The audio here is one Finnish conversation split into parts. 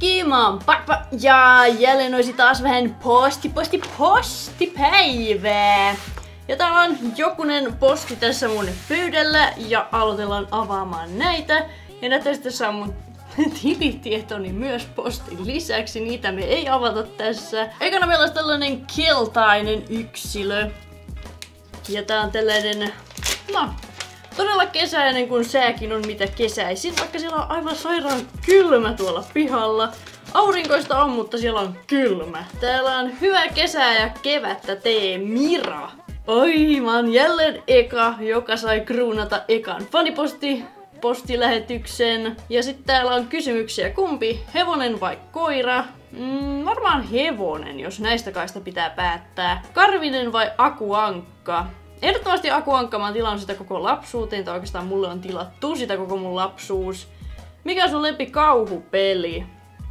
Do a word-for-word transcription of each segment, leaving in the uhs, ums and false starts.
Moikki, mä oon Pakpa ja jälleen olisi taas vähän posti, posti, postipäivää. Ja täällä on jokunen posti tässä mun pöydällä ja aloitellaan avaamaan näitä. Ja näitä tässä on mun tilitietoni myös postin lisäksi, niitä me ei avata tässä. Ekana meillä on tällainen keltainen yksilö. Ja tää on tällainen, no, todella kesäinen, kun sääkin on mitä kesäisin, vaikka siellä on aivan sairaan kylmä tuolla pihalla. Aurinkoista on, mutta siellä on kylmä. Täällä on hyvää kesää ja kevättä tee Mira. Oi, mä oon jälleen eka, joka sai kruunata ekan faniposti postilähetyksen. Ja sitten täällä on kysymyksiä, kumpi, hevonen vai koira? Mm, varmaan hevonen, jos näistä kaista pitää päättää. Karvinen vai akuankka? Ehdottomasti akuankka, mä oon tilannut sitä koko lapsuuteen, tai oikeastaan mulle on tilattu sitä koko mun lapsuus. Mikä on sun lempi kauhupeli?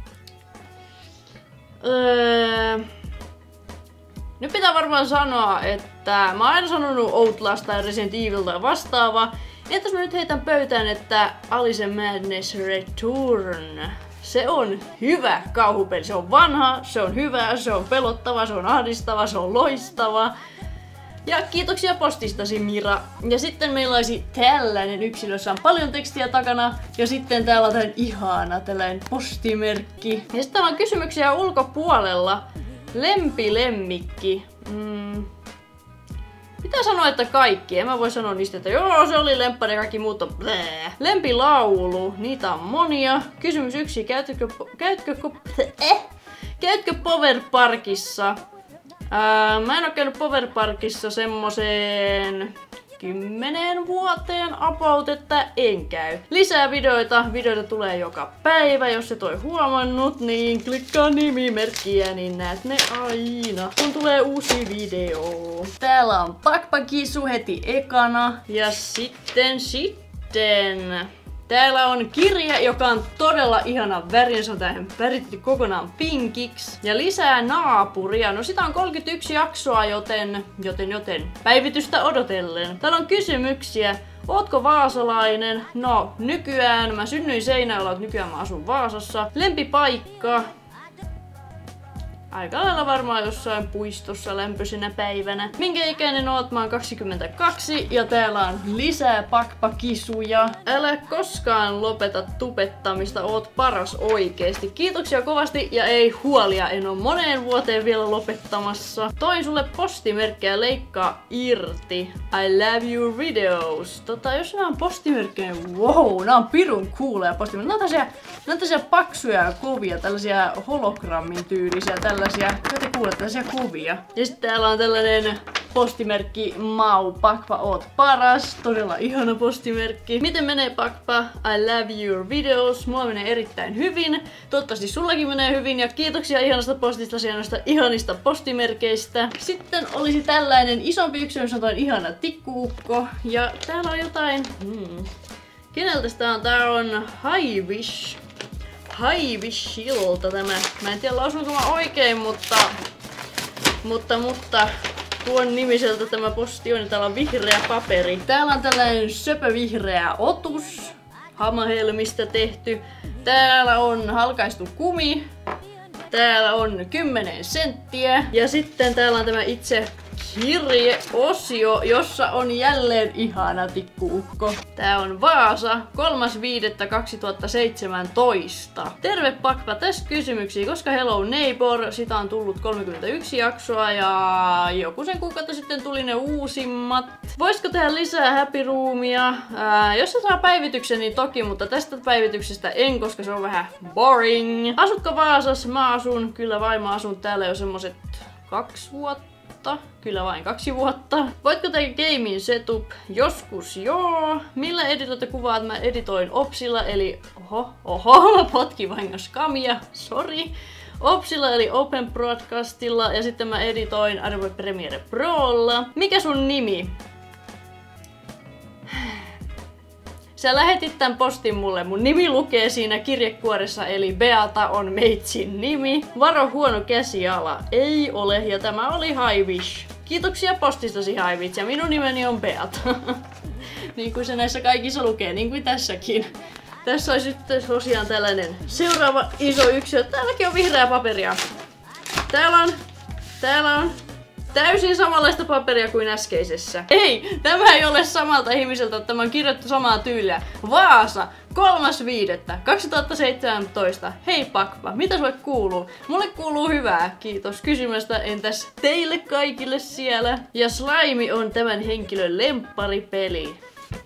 Öö... Nyt pitää varmaan sanoa, että mä oon aina sanonut Outlast tai Resident Evil tai vastaava. Entäs mä nyt heitän pöytään, että Alice Madness Return. Se on hyvä kauhupeli. Se on vanha, se on hyvä, se on pelottava, se on ahdistava, se on loistava. Ja kiitoksia postistasi, Mira. Ja sitten meillä olisi tällainen yksilö, jossa on paljon tekstiä takana. Ja sitten täällä on tällainen ihana tällainen postimerkki. Ja sitten täällä on kysymyksiä ulkopuolella. Lempilemmikki. Mm. Pitää sanoa, että kaikki. En mä voi sanoa niistä, että joo, se oli lemppari ja kaikki muut on blää. Lempilaulu. Niitä on monia. Kysymys yksi. Käytkö, käytkö, eh? Käytkö Power Parkissa? Ää, mä en oo käynyt Power Parkissa semmoseen kymmeneen vuoteen about, että en käy. Lisää videoita. Videoita tulee joka päivä. Jos et ole huomannut, niin klikkaa nimimerkkiä, niin näet ne aina, kun tulee uusi video. Täällä on Pakpakisu heti ekana. Ja sitten, sitten... Täällä on kirja, joka on todella ihana väri, se on tähän väritetty kokonaan pinkiksi. Ja lisää naapuria. No sitä on kolmekymmentäyksi jaksoa, joten, joten, joten päivitystä odotellen. Täällä on kysymyksiä. Ootko vaasalainen? No, nykyään. Mä synnyin Seinäjoella, että nykyään mä asun Vaasassa. Lempipaikka. Aika lailla varmaan jossain puistossa lämpöisenä päivänä. Minkä ikäinen oot? Mä oon kaksikymmentäkaksi ja täällä on lisää Pakpakisuja. Älä koskaan lopeta tupettamista, oot paras oikeesti. Kiitoksia kovasti ja ei huolia, en oo moneen vuoteen vielä lopettamassa. Toin sulle postimerkkejä, leikkaa irti. I love your videos. Tota, jos nää on postimerkkejä, wow, nää on pirun kuuleja postimerkkejä. Nää on tällaisia, nää on tällaisia paksuja ja kovia, tällaisia hologrammin tyylisiä, tällaisia, te kuulette, tällaisia kuvia. Ja sitten täällä on tällainen postimerkki Mau, Pakpa, oot paras. Todella ihana postimerkki. Miten menee, Pakpa? I love your videos. Mulla menee erittäin hyvin. Toivottavasti sullakin menee hyvin. Ja kiitoksia ihanasta postista ja noista ihanista postimerkeistä. Sitten olisi tällainen isompi yksilö, jossa on toinen ihana tikkuukko. Ja täällä on jotain... Hmm. Keneltä tää on? Tää on Hivish. Hivishilta tämä. Mä en tiedä lausunko mä oikein, mutta... Mutta, mutta... Tuon nimiseltä tämä posti on, ja täällä on vihreä paperi. Täällä on tällainen söpövihreä otus. Hamahelmistä tehty. Täällä on halkaistu kumi. Täällä on kymmenen senttiä. Ja sitten täällä on tämä itse kirjeosio, jossa on jälleen ihana tikkuukko. Tää on Vaasa, kolmas viidettä kaksituhattaseitsemäntoista. Terve Pakpa, tässä kysymyksiä, koska Hello Neighbor, sitä on tullut kolmekymmentäyksi jaksoa ja joku sen kuukautta sitten tuli ne uusimmat. Voisiko tehdä lisää Happy Roomia? Ää, jos se saa päivityksen, niin toki, mutta tästä päivityksestä en, koska se on vähän boring. Asutko Vaasassa? Mä asun, kyllä vain, mä asun täällä jo semmoset kaksi vuotta. Kyllä vain kaksi vuotta. Voitko tehdä gaming setup? Joskus joo. Millä editoitte kuvaat? Mä editoin Opsilla, eli oho, oho, mä potkin vahingossa kamia, sori. Opsilla eli Open Broadcastilla ja sitten mä editoin Adobe Premiere Prolla. Mikä sun nimi? Sä lähetit tän postin mulle. Mun nimi lukee siinä kirjekuoressa, eli Beata on meitsin nimi. Varo huono käsiala. Ei ole, ja tämä oli Hivish. Kiitoksia postistasi, Hivish, ja minun nimeni on Beata. Niin kuin se näissä kaikissa lukee, niin kuin tässäkin. Tässä olisi nyt tosiaan tällainen seuraava iso yksilö. Täälläkin on vihreää paperia. Täällä on, täällä on täysin samanlaista paperia kuin äskeisessä. Ei, tämä ei ole samalta ihmiseltä, tämä on kirjoittu samaa tyyliä. Vaasa, kolmas viidettä kaksituhattaseitsemäntoista. Hei Pakpa, mitä sulle kuuluu? Mulle kuuluu hyvää, kiitos kysymästä. Entäs teille kaikille siellä? Ja Slime on tämän henkilön lempparipeli.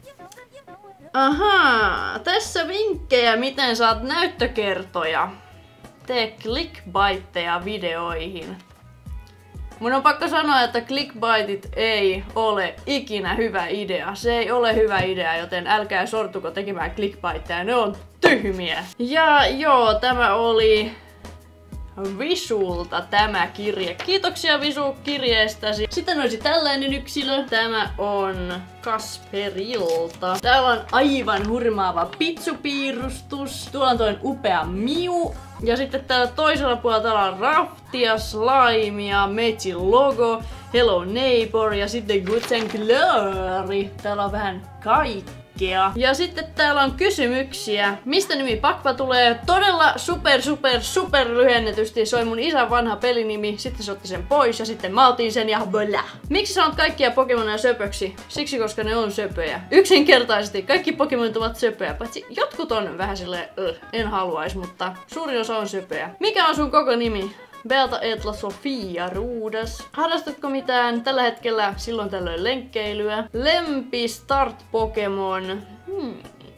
Ahaa, tässä vinkkejä, miten saat näyttökertoja. Tee clickbaitteja videoihin. Mun on pakko sanoa, että clickbaitit ei ole ikinä hyvä idea. Se ei ole hyvä idea, joten älkää sortuko tekemään clickbaitteja. Ne on tyhmiä. Ja joo, tämä oli Visulta tämä kirje. Kiitoksia Visu kirjeestäsi. Sitten olisi tällainen yksilö. Tämä on Kasperilta. Täällä on aivan hurmaava pitsupiirustus. Tuolla on toinen upea Miu. Ja sitten täällä toisella puolella täällä on Raftia, Slimea, Meitsin logo, Hello Neighbor ja sitten Good and Glory. Täällä on vähän kaikkea. Ja sitten täällä on kysymyksiä. Mistä nimi Pakpa tulee? Todella super super super lyhennetysti. Se on mun isän vanha pelinimi. Sitten se otti sen pois ja sitten mä otin sen ja bölä. Miksi sanot kaikkia Pokemonia söpöksi? Siksi koska ne on söpöjä. Yksinkertaisesti kaikki Pokemonit ovat söpöjä. Paitsi jotkut on vähän silleen, öh, en haluais, mutta suurin osa on söpöjä. Mikä on sun koko nimi? Beata Etla Sofia Ruudas. Harrastatko mitään tällä hetkellä silloin tällöin lenkkeilyä? Lempi Start Pokemon. Hmm.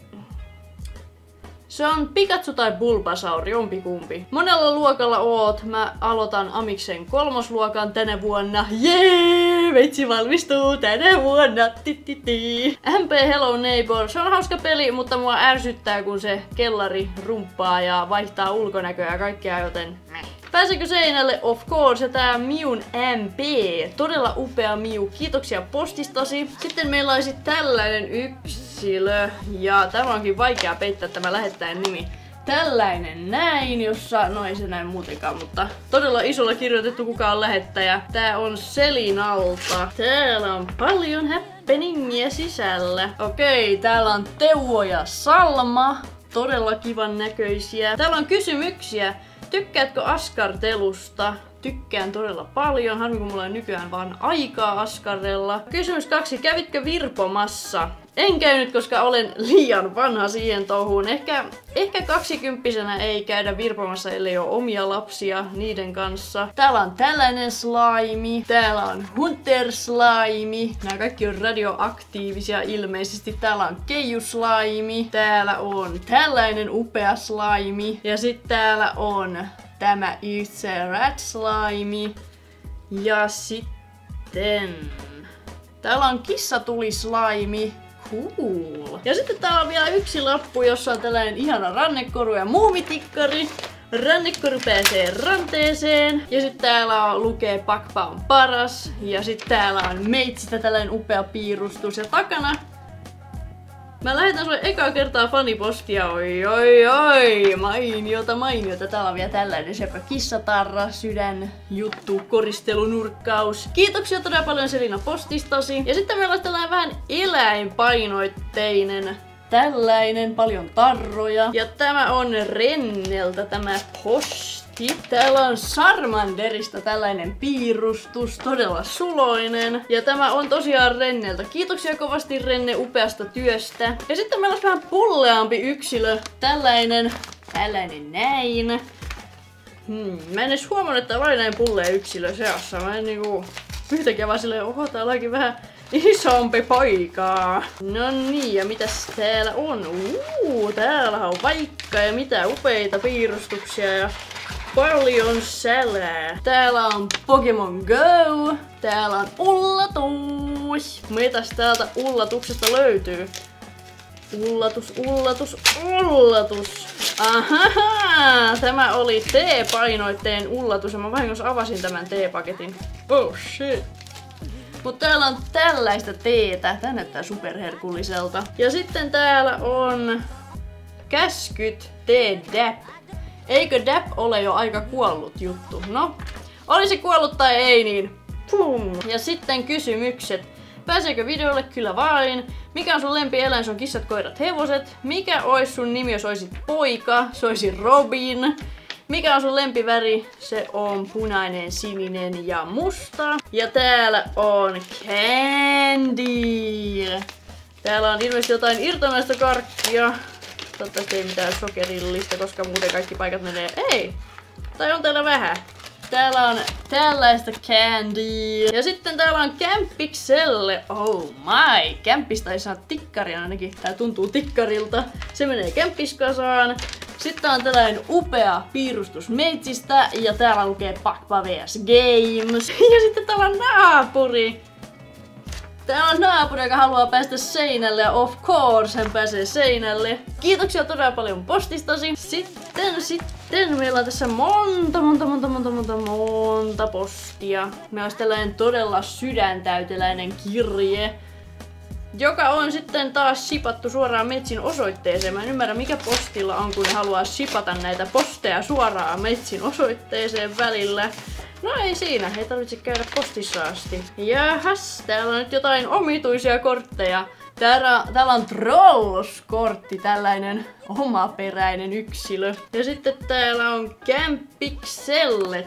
Se on Pikachu tai Bulbasaur, jompikumpi. Monella luokalla oot. Mä aloitan Amiksen kolmosluokan tänä vuonna. Jee! Veitsi valmistuu tänä vuonna. Ti-ti-ti. M P Hello Neighbor. Se on hauska peli, mutta mua ärsyttää, kun se kellari rumppaa ja vaihtaa ulkonäköä ja kaikkea, joten meh. Pääseekö seinälle? Of course. Ja tää Miun M P. Todella upea Miu. Kiitoksia postistasi. Sitten meillä olisi tällainen yksilö. Ja tämä onkin vaikea peittää tämä lähettäjän nimi. Tällainen näin, jossa, no ei se näin muutenkaan, mutta todella isolla kirjoitettu kuka on lähettäjä. Tää on Selinalta. Täällä on paljon happeningia sisällä. Okei, täällä on Teuvo ja Salma. Todella kivan näköisiä. Täällä on kysymyksiä. Tykkäätkö askartelusta? Tykkään todella paljon. Harmi kun mulla on nykyään vaan aikaa askarrella. Kysymys kaksi. Kävitkö virpomassa? En käynyt, koska olen liian vanha siihen touhuun. Ehkä, ehkä kaksikymppisenä ei käydä virpomassa, ellei ole omia lapsia niiden kanssa. Täällä on tällainen slime. Täällä on Hunter slime. Nämä kaikki on radioaktiivisia ilmeisesti. Täällä on Keiju slime. Täällä on tällainen upea slime. Ja sitten täällä on tämä It's a Rat slime. Ja sitten täällä on kissatuli slime. Cool. Ja sitten täällä on vielä yksi lappu, jossa on tällainen ihana rannekoru ja muumitikkari. Rannekoru pääsee ranteeseen. Ja sitten täällä on, lukee Pakpa on paras. Ja sitten täällä on Meitsistä tällainen upea piirustus. Ja takana mä lähetän sulle ekaa kertaa fanipostia. Oi oi oi, mainiota mainiota. Täällä on vielä tällainen sepä kissatarra, sydän, juttu, koristelunurkkaus. Kiitoksia todella paljon Selina postistasi. Ja sitten meillä on tällainen vähän eläinpainoitteinen. Tällainen, paljon tarroja. Ja tämä on Renneltä tämä posti. Täällä on Charmanderista tällainen piirustus, todella suloinen. Ja tämä on tosiaan Renneltä. Kiitoksia kovasti Renne upeasta työstä. Ja sitten meillä on vähän pulleampi yksilö. Tällainen, tällainen näin. Hmm, mä en edes huomannut, että oli näin pullea yksilö seassa. Mä en niinku yhtäkkiä vaan silleen, oho, täällä onkin vähän isompi poikaa. No niin, ja mitäs täällä on? Uuu, täällä on vaikka ja mitä upeita piirustuksia ja paljon sälää. Täällä on Pokemon Go. Täällä on ullatus. Mitäs täältä ullatuksesta löytyy? Ullatus, ullatus, ullatus. Ahaha! Tämä oli T-painoitteen ullatus ja mä vahingossa avasin tämän T-paketin. Oh shit. Mut täällä on tällaista teetä. Tää näyttää superherkulliselta. Ja sitten täällä on käskyt T-dap. Eikö Dap ole jo aika kuollut juttu? No, olisi kuollut tai ei niin. Pum. Ja sitten kysymykset. Pääseekö videolle? Kyllä vain. Mikä on sun lempieläin? Se on kissat, koirat, hevoset. Mikä ois sun nimi, jos oisit poika? Se olisi Robin. Mikä on sun lempiväri? Se on punainen, sininen ja musta. Ja täällä on candy. Täällä on ilmeisesti jotain irtonaista karkkia. Toivottavasti ei mitään sokerillista, koska muuten kaikki paikat menee. Ei! Tai on täällä vähän. Täällä on tällaista candy. Ja sitten täällä on Kämppikselle. Oh my! Kämppistä ei saa tikkaria ainakin. Tää tuntuu tikkarilta. Se menee kämppiskasaan. Sitten on tällainen upea piirustus meitsistä. Ja täällä lukee Pakpa vs Games. Ja sitten täällä on naapuri. Täällä on naapuri, joka haluaa päästä seinälle ja of course hän pääsee seinälle. Kiitoksia todella paljon postistasi. Sitten, sitten meillä on tässä monta, monta, monta, monta, monta, monta postia. Meillä on tällainen todella sydäntäyteläinen kirje, joka on sitten taas shipattu suoraan Metsin osoitteeseen. Mä en ymmärrä mikä postilla on, kun ne haluaa shipata näitä posteja suoraan Metsin osoitteeseen välillä. No ei siinä, ei tarvitse käydä postissa asti. Jahas, täällä on nyt jotain omituisia kortteja. Täällä, täällä on Trolls-kortti, tällainen omaperäinen yksilö. Ja sitten täällä on Kämppikselle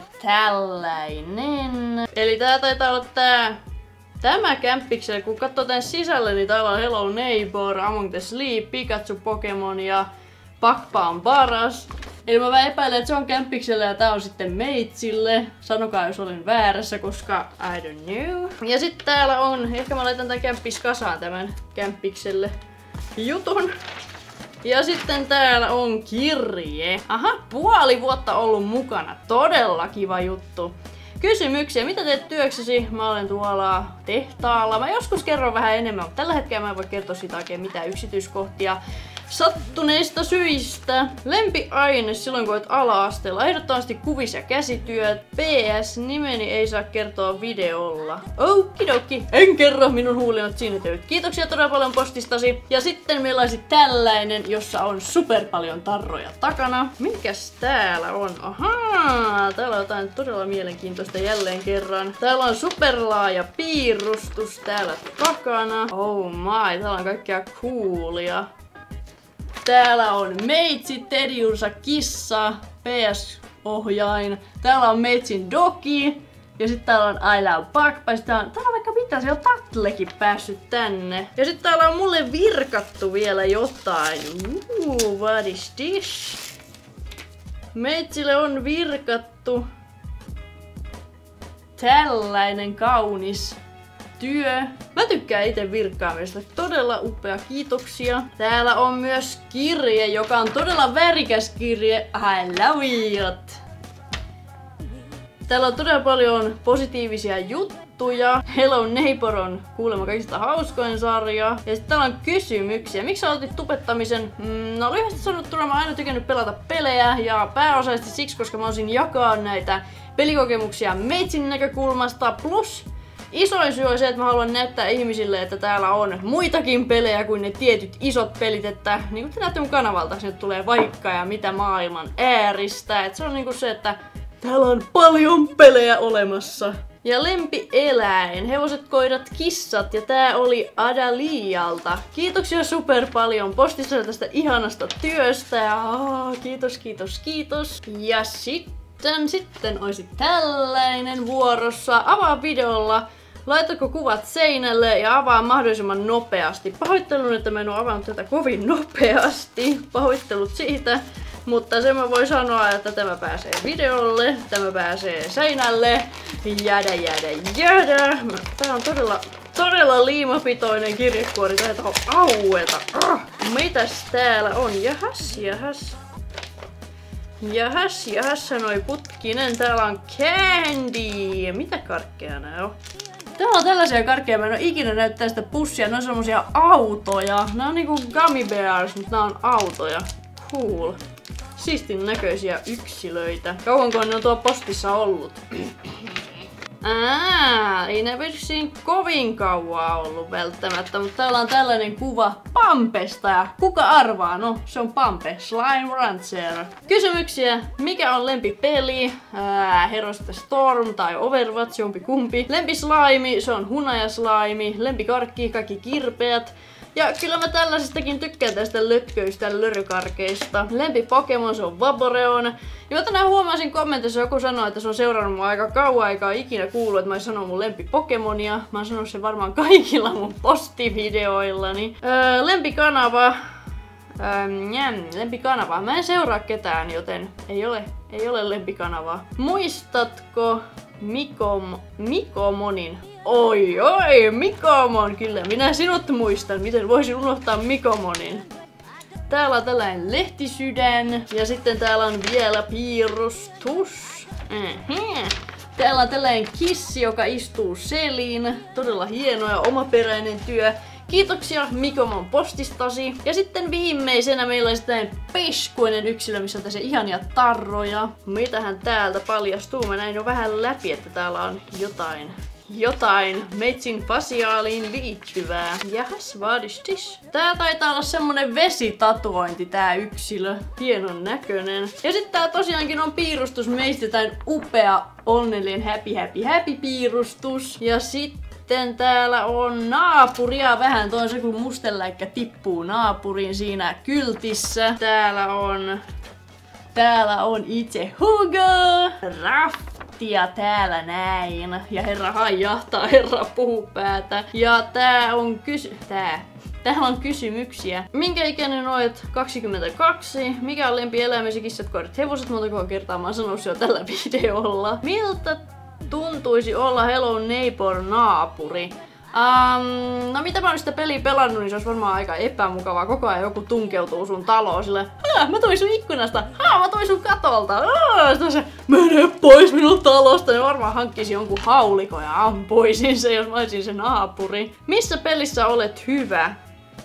tällainen. Eli tää taitaa olla tää... Tämä Kämppikselle, kun katsoo tän sisälle, niin täällä on Hello Neighbor, Among the Sleep, Pikachu, Pokemon ja Pakpa on paras. Eli mä vähän epäilen, että se on Kämppikselle ja tää on sitten Meitsille. Sanokaa jos olen väärässä, koska I don't know. Ja sitten täällä on, ehkä mä laitan tän Kämppis kasaan tämän Kämppikselle jutun. Ja sitten täällä on kirje. Aha, puoli vuotta ollut mukana. Todella kiva juttu. Kysymyksiä. Mitä teet työksesi? Mä olen tuolla tehtaalla. Mä joskus kerron vähän enemmän, mutta tällä hetkellä mä en voi kertoa siitä oikein mitään yksityiskohtia. Sattuneista syistä. Lempiaine silloin kun olet ala-asteella. Ehdottomasti kuvis- ja käsityöt. P S. Nimeni ei saa kertoa videolla. Okidoki. En kerro, minun huulinat siinä töyt. Kiitoksia todella paljon postistasi. Ja sitten meillä olisi tällainen, jossa on super paljon tarroja takana. Mikäs täällä on? Ahaa, täällä on jotain todella mielenkiintoista jälleen kerran. Täällä on superlaaja piirustus täällä takana. Oh my, täällä on kaikkea coolia. Täällä on Meitsi, Teddyursa, kissa, P S-ohjain. Täällä on Meitsin dogi. Ja sitten täällä on I love Pakpa. Täällä on, täällä on vaikka mitä, siellä on Tatlekin päässyt tänne. Ja sitten täällä on mulle virkattu vielä jotain. Ooh, what is this? Meitsille on virkattu tällainen kaunis työ. Mä tykkään itse virkkaamista. Todella upea, kiitoksia. Täällä on myös kirje, joka on todella värikäs kirje. I love it! Täällä on todella paljon positiivisia juttuja. Hello Neighbor on kuulemma kaikista hauskoin sarja. Ja sitten täällä on kysymyksiä. Miksi aloitit tubettamisen? Mm, no lyhyesti sanottuna mä oon aina tykännyt pelata pelejä. Ja pääosaisesti siksi, koska mä osin jakaa näitä pelikokemuksia Meitsin näkökulmasta. Plus isoin syy on se, että mä haluan näyttää ihmisille, että täällä on muitakin pelejä kuin ne tietyt isot pelit, että niin kuin te näette mun kanavalta, sinne tulee vaikka ja mitä maailman ääristä. Et se on niinku se, että täällä on paljon pelejä olemassa. Ja lempieläin, hevoset, koirat, kissat, ja tää oli Adalialta. Kiitoksia super paljon postissa tästä ihanasta työstä ja oh, kiitos, kiitos, kiitos. Ja sitten, sitten olisi tällainen vuorossa. Avaa videolla. Laitatko kuvat seinälle ja avaa mahdollisimman nopeasti. Pahoittelun, että mä en oo avannut tätä kovin nopeasti. Pahoittelut siitä. Mutta sen mä voin sanoa, että tämä pääsee videolle, tämä pääsee seinälle. Jädä, jädä, jädä. Tää on todella, todella liimapitoinen kirjekuori. Tää ei taho aueta. Ah, mitäs täällä on? Jahas, jahas. Jahas, jahas, sanoi Putkinen. Täällä on candy. Mitä karkkeja nää on? Täällä on tällaisia karkkeja, mä en oo ikinä näyttää sitä pussia. Ne on semmosia autoja. Nää on niinku gummy bears, mutta nää on autoja. Cool. Siistin näköisiä yksilöitä. Kauanko ne on tuo postissa ollut? Ää, ei ne vissiin kovin kauan ollut välttämättä, mutta täällä on tällainen kuva Pampesta ja kuka arvaa? No, se on Pampe, Slime Rancher. Kysymyksiä, mikä on lempipeli? Ää, Heroes of the Storm tai Overwatch, jompi kumpi. Lempislaimi, se on hunajaslaimi. Lempikarkki, kaikki kirpeät. Ja kyllä mä tällaisistakin tykkään tästä lökköistä lörrykarkeista. Lempi Pokemon, se on Vaporeon. Ja mä tänään huomasin kommentissa, joku sanoi, että se on seurannut mua aika kauan, eikä ole ikinä kuullut, että mä sanon mun lempi Pokemonia. Mä oon sanonut sen varmaan kaikilla mun postivideoillani. Öö, lempikanava. Öö, jäm, lempikanava. Mä en seuraa ketään, joten ei ole, ei ole lempikanavaa. Muistatko Mikom, Mikomonin? Oi oi, Mikomon! Kyllä, minä sinut muistan. Miten voisin unohtaa Mikomonin? Täällä on tällainen lehtisydän. Ja sitten täällä on vielä piirustus. Mm-hmm. Täällä on tällainen kissi, joka istuu seliin. Todella hieno ja omaperäinen työ. Kiitoksia Mikomon postistasi. Ja sitten viimeisenä meillä on sitten peskuinen yksilö, missä on tässä ihania tarroja. Mitähän täältä paljastuu? Mä näin jo vähän läpi, että täällä on jotain. Jotain meitsin fasiaaliin liittyvää. Jahas, what is this? Tää taitaa olla semmonen vesitatuointi tää yksilö. Hienon näköinen. Ja sitten tää tosiaankin on piirustus meistä, tän upea, onnellinen happy happy happy piirustus. Ja sitten Sitten täällä on naapuria vähän, toi on se kun mustenläikkä tippuu naapuriin siinä kyltissä. Täällä on... Täällä on itse Hugo! Raftia täällä näin. Ja herra haijahtaa, herra puhupäätä. Ja tää on kysy... Tää. Täällä on kysymyksiä. Minkä ikäinen olet? kaksikymmentäkaksi. Mikä on lempieläimesi? Kissat, koirat, hevoset? Montako kertaa mä oon sanonut se jo tällä videolla. Miltä tuntuisi olla Hello Neighbor naapuri? Um, no mitä mä oon sitä peliä pelannut, niin se olisi varmaan aika epämukavaa. Koko ajan joku tunkeutuu sun taloon silleen, haa, mä tuin sun ikkunasta, haa, mä tuin sun katolta, haa, se, mene pois minun talosta. Ja varmaan hankkisi jonkun haulikon ja ampuisin se, jos mä olisin se naapuri. Missä pelissä olet hyvä?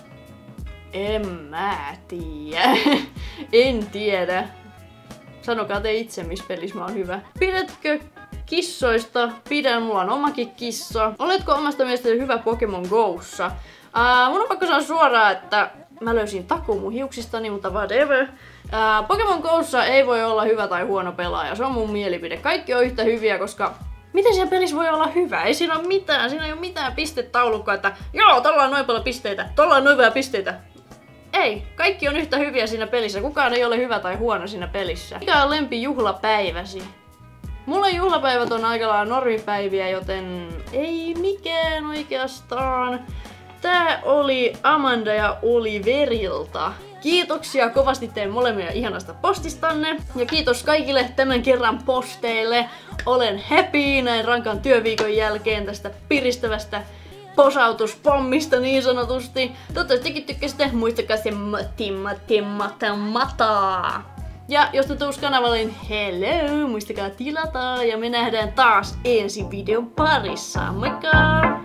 En mä tiedä. En tiedä. Sanokaa te itse, missä pelissä mä oon hyvä. Pidätkö kissoista? Pidän, mulla on omakin kissa. Oletko omasta mielestäsi hyvä Pokemon Go'ssa? Uh, mun on pakko sanoa suoraan, että mä löysin takuun mun hiuksistani, mutta whatever. Uh, Pokemon Go'ssa ei voi olla hyvä tai huono pelaaja, se on mun mielipide. Kaikki on yhtä hyviä, koska miten siellä pelissä voi olla hyvä? Ei siinä ole mitään, siinä ei ole mitään pistetaulukkoa, että joo, tolla on noin paljon pisteitä, tolla on noin vähän pisteitä. Ei, kaikki on yhtä hyviä siinä pelissä. Kukaan ei ole hyvä tai huono siinä pelissä. Mikä on lempijuhlapäiväsi? Mulla juhlapäivät on aika lailla normipäiviä, joten ei mikään oikeastaan. Tää oli Amanda ja Oliverilta. Kiitoksia kovasti teidän molemmille ihanasta postistanne. Ja kiitos kaikille tämän kerran posteille. Olen happy näin rankan työviikon jälkeen tästä piristävästä posautuspommista niin sanotusti. Toivottavasti tekin tykkäsitte. Muistakaa se matti matti mata mataa. Ja jos te tuus kanavalle, niin hello! Muistakaa tilata ja me nähdään taas ensi videon parissa. Moikka!